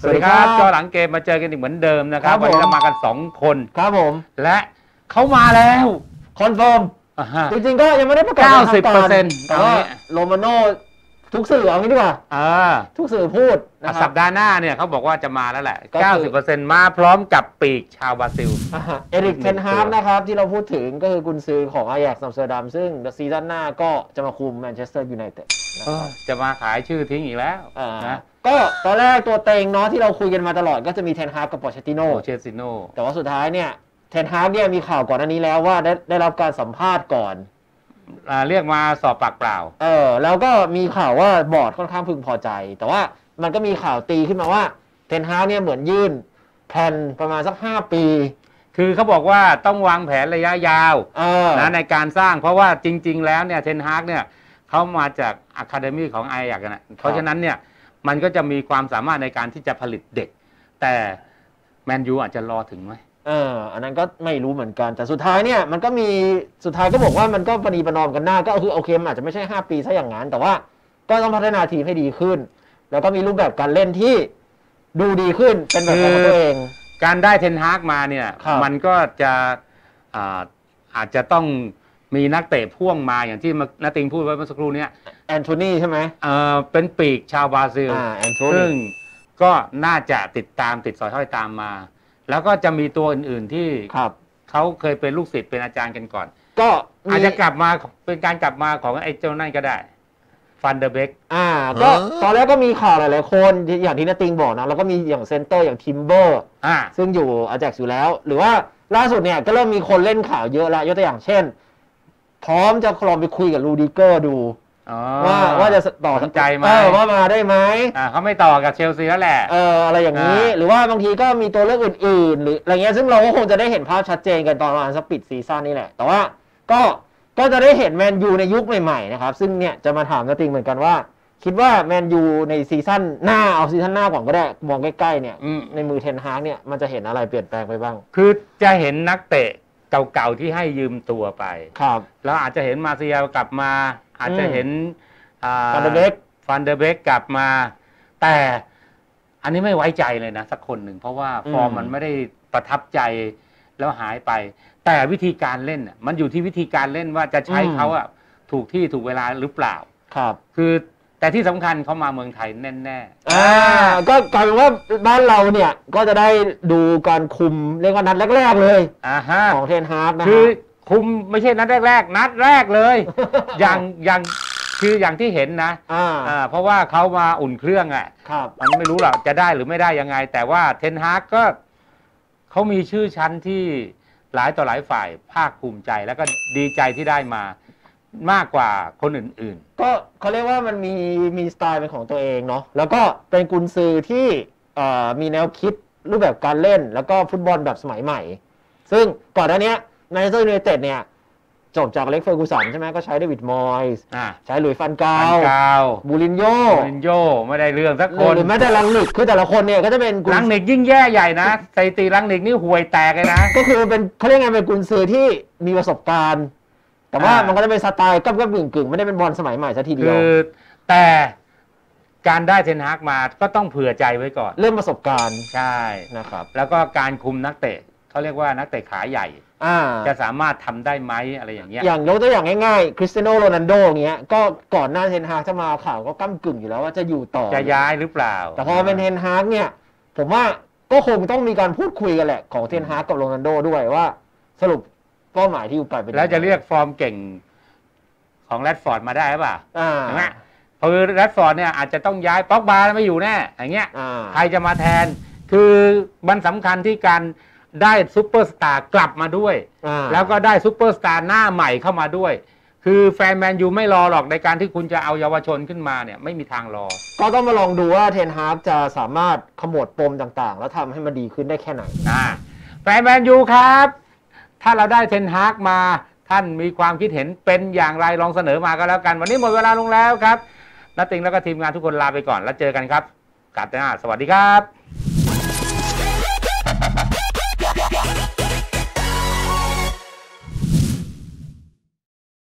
สวัสดีครับจอหลังเกมมาเจอกันอีกเหมือนเดิมนะครับวันนี้เรามากัน2 คนครับผมและเขามาแล้วคอนเฟิร์มจริงๆก็ยังไม่ได้ประกาศ 90% แต่ว่าโรมาโน่ทุกสื่อเอางี้ดีกว่าทุกสื่อพูดสัปดาห์หน้าเนี่ยเขาบอกว่าจะมาแล้วแหละ 90% มาพร้อมกับปีกชาวบราซิลเอริก เทนฮากนะครับที่เราพูดถึงก็คือกุนซือของอาแยกซ์อัมสเตอร์ดัมซึ่งซีซั่นหน้าก็จะมาคุมแมนเชสเตอร์ยูไนเต็ดจะมาขายชื่อทิ้งอีกแล้วนะก็ตอนแรกตัวเต็งเนาะที่เราคุยกันมาตลอดก็จะมีเทนฮากกับปอเชตติโน่แต่ว่าสุดท้ายเนี่ยเทนฮากเนี่ยมีข่าวก่อนหน้านี้แล้วว่าได้รับการสัมภาษณ์ก่อนเรียกมาสอบปากเปล่าแล้วก็มีข่าวว่าบอร์ดค่อนข้างพึงพอใจแต่ว่ามันก็มีข่าวตีขึ้นมาว่าเทนฮากเนี่ยเหมือนยื่นแผนประมาณสัก5 ปีคือเขาบอกว่าต้องวางแผนระยะยาวนะในการสร้างเพราะว่าจริงๆแล้วเนี่ยเทนฮากเนี่ยเขามาจากอะคาเดมี่ของไอแยกนะเพราะฉะนั้นเนี่ยมันก็จะมีความสามารถในการที่จะผลิตเด็กแต่แมนยูอาจจะรอถึงไหมอันนั้นก็ไม่รู้เหมือนกันแต่สุดท้ายเนี่ยมันก็มีสุดท้ายก็บอกว่ามันก็ประนีประนอมกันหน้าก็คือโอเคมันอาจจะไม่ใช่5 ปีซะอย่างนั้นแต่ว่าก็ต้องพัฒนาทีมให้ดีขึ้นแล้วก็มีรูปแบบการเล่นที่ดูดีขึ้นเป็นแบบของตัวเองการได้เทนฮากมาเนี่ยมันก็จะอาจจะต้องมีนักเตะพ่วงมาอย่างที่นักติงพูดไว้เมื่อสักครู่นี้แอนโทนีใช่ไหมเป็นปีกชาวบราซิลซึ่งก็น่าจะติดสอยห้อยตามมาแล้วก็จะมีตัวอื่นๆที่เขาเคยเป็นลูกศิษย์เป็นอาจารย์กันก่อนก็อาจจะกลับมาเป็นการกลับมาของไอ้เจ้านั่นก็ได้ฟันเดอร์เบกก็ตอนแรกก็มีข่าวหลายๆคนอย่างที่นัตติงบอกนะแล้วก็มีอย่างเซนเตอร์อย่างทิมเบอร์ซึ่งอยู่อาแจ็กซ์อยู่แล้วหรือว่าล่าสุดเนี่ยก็เริ่มมีคนเล่นข่าวเยอะแล้วยกตัวอย่างเช่นพร้อมจะลองไปคุยกับรูดิเกอร์ดูว่าจะต่อใจไหมว่ามาได้ไหมเขาไม่ต่อกับเชลซีแล้วแหละอะไรอย่างนี้หรือว่าบางทีก็มีตัวเลือกอื่นๆหรืออะไรเงี้ยซึ่งเราก็คงจะได้เห็นภาพชัดเจนกันตอนประมาณสักปิดซีซั่นนี่แหละแต่ว่าก็จะได้เห็นแมนยูในยุคใหม่ๆนะครับซึ่งเนี่ยจะมาถามนัตติงเหมือนกันว่าคิดว่าแมนยูในซีซั่นหน้าเอาซีซั่นหน้าก่อนก็ได้มองใกล้ๆเนี่ยในมือเทนฮากเนี่ยมันจะเห็นอะไรเปลี่ยนแปลงไปบ้างคือจะเห็นนักเตะเก่าๆที่ให้ยืมตัวไปครับแล้วอาจจะเห็นมาเซียกลับมาอาจจะเห็นฟันเดอร์เบกกลับมาแต่อันนี้ไม่ไว้ใจเลยนะสักคนหนึ่งเพราะว่าฟอร์มมันไม่ได้ประทับใจแล้วหายไปแต่วิธีการเล่นมันอยู่ที่วิธีการเล่นว่าจะใช้เขาถูกที่ถูกเวลาหรือเปล่าครับคือแต่ที่สำคัญเขามาเมืองไทยแน่ๆก็กลายเป็นว่าบ้านเราเนี่ยก็จะได้ดูการคุมเรียกว่านัดแรกๆเลยของเทนฮากนะคือคุมไม่ใช่นัดแรกนัดแรกเลยอย่างที่เห็นนะเพราะว่าเขามาอุ่นเครื่องมันไม่รู้หรอกจะได้หรือไม่ได้ยังไงแต่ว่าเทนฮากก็เขามีชื่อชั้นที่หลายต่อหลายฝ่ายภาคภูมิใจแล้วก็ดีใจที่ได้มามากกว่าคนอื่นๆก็เขาเรียกว่ามันมีสไตล์เป็นของตัวเองเนาะแล้วก็เป็นกุนซือที่มีแนวคิดรูปแบบการเล่นแล้วก็ฟุตบอลแบบสมัยใหม่ซึ่งก่อนหน้านี้แมนเชสเตอร์ยูไนเต็ดเนี่ยจบจากเล็กเฟอร์กูสันใช่ไหมก็ใช้เดวิดมอยส์ใช้หลุยส์ฟันกาวบูรินโญ่ไม่ได้เรื่องสักคนหรือแม้แต่ลังนิกคือแต่ละคนเนี่ยก็จะเป็นลังนิกยิ่งแย่ใหญ่นะสถิติลังนิกนี่ห่วยแตกเลยนะก็คือเป็นเขาเรียกไงเป็นกุนซือที่มีประสบการณ์แต่ว่ามันก็จะเป็นสไตล์กับกึ่งไม่ได้เป็นบอลสมัยใหม่ซะทีเดียวคือแต่การได้เทนฮากมาก็ต้องเผื่อใจไว้ก่อนเรื่องประสบการณ์ใช่นะครับแล้วก็การคุมนักเตะเขาเรียกว่านักเตะขาใหญ่จะสามารถทำได้ไหมอะไรอย่างเงี้ยอย่างยกตัวอย่างง่ายๆคริสเตียโนโรนัลโดอย่างเงี้ยก็ก่อนหน้าเทนฮากจะมาข่าวก็ก้ำกึ่งอยู่แล้วว่าจะอยู่ต่อจะย้ายหรือเปล่าแต่พอเป็นเทนฮากเนี่ยผมว่าก็คงต้องมีการพูดคุยกันแหละของเทนฮากกับโรนัลโดด้วยว่าสรุปเป้าหมายที่อยู่ไปเป็นแล้วจะเรียกฟอร์มเก่งของแรดฟอร์ดมาได้หรือเปล่าใช่ไหมเพราะแรดฟอร์ดเนี่ยอาจจะต้องย้ายป็อกบาไม่อยู่แน่อย่างเงี้ยใครจะมาแทนคือมันสำคัญที่การได้ซูเปอร์สตาร์กลับมาด้วยแล้วก็ได้ซูเปอร์สตาร์หน้าใหม่เข้ามาด้วยคือแฟนแมนยูไม่รอหรอกในการที่คุณจะเอาเยาวชนขึ้นมาเนี่ยไม่มีทางรอก็ต้องมาลองดูว่าเทนฮากจะสามารถขมวดปมต่างๆแล้วทำให้มันดีขึ้นได้แค่ไหนแฟนแมนยูครับถ้าเราได้เทนฮากมาท่านมีความคิดเห็นเป็นอย่างไรลองเสนอมาก็แล้วกันวันนี้หมดเวลาลงแล้วครับนัตติงแล้วก็ทีมงานทุกคนลาไปก่อนแล้วเจอกันครับกาดหน้าสวัสดีครับ